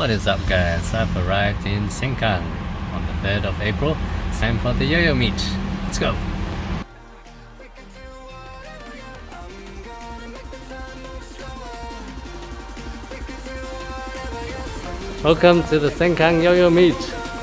What is up, guys? I've arrived in Sengkang on the 3rd of April. It's time for the Yoyo meet. Let's go! Welcome to the Sengkang Yoyo meet.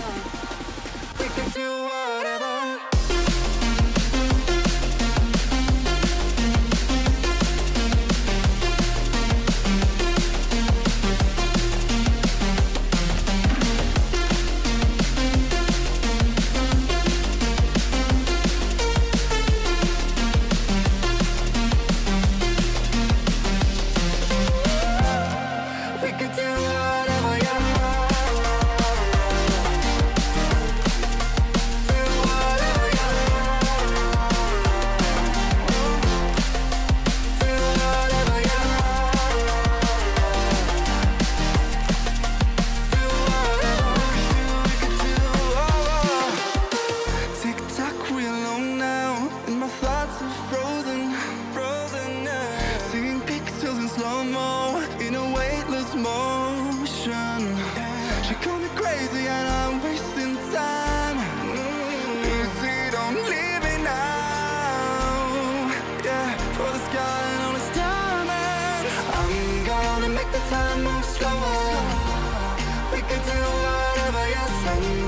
In a weightless motion, she called me crazy and I'm wasting time. Easy, don't leave me now. Yeah, for the sky and all its diamonds. I'm gonna make the time move slower. We can do whatever, yes.